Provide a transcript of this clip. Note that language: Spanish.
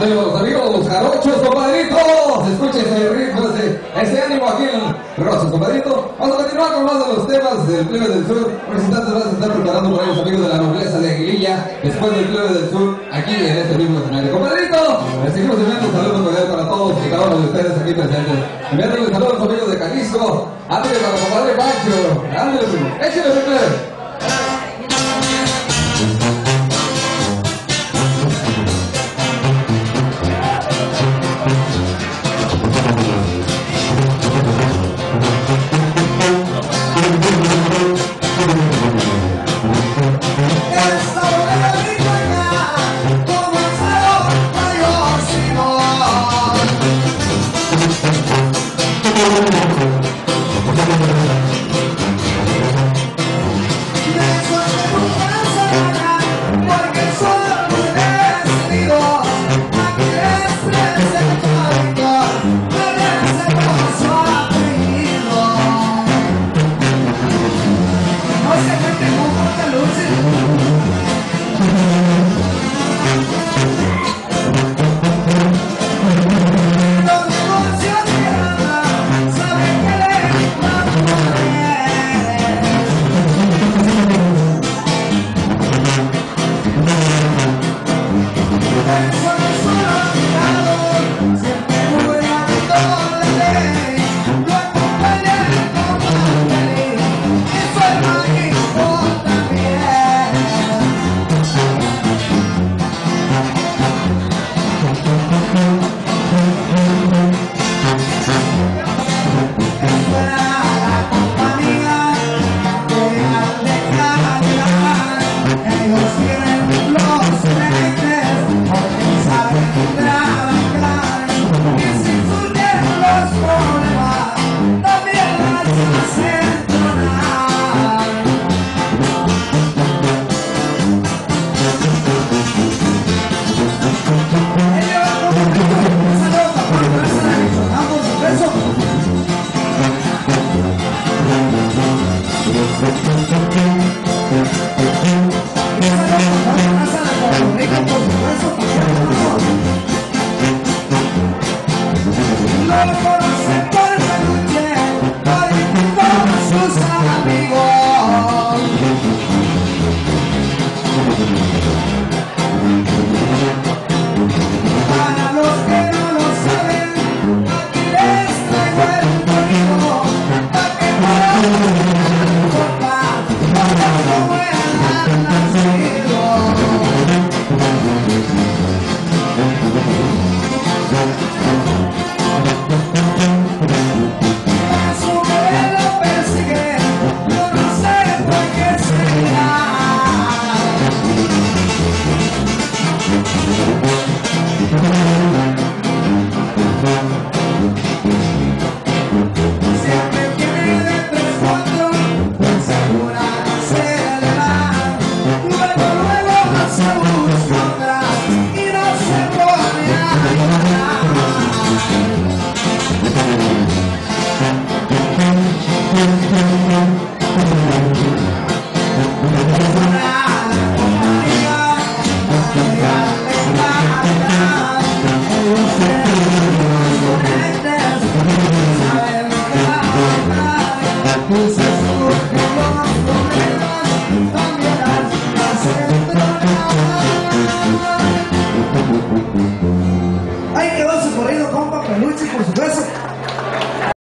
Amigos, amigos, jarochos, compadritos, escuchen el ritmo, ese ánimo aquí en Rosas, compadrito. Vamos a continuar con más de los temas del Plebe del Sur. Representantes van a estar preparando para los amigos de la nobleza de Aguililla, después del Plebe del Sur, aquí en este mismo escenario. Compadrito, les seguimos enviando saludos cordiales para todos y cada uno de ustedes aquí presentes. Enviándoles saludos amigos de Jalisco, ándale para compadre Pancho, ándale, échale, Plebe. Ahí quedó su corrido, compa Peluche, por supuesto.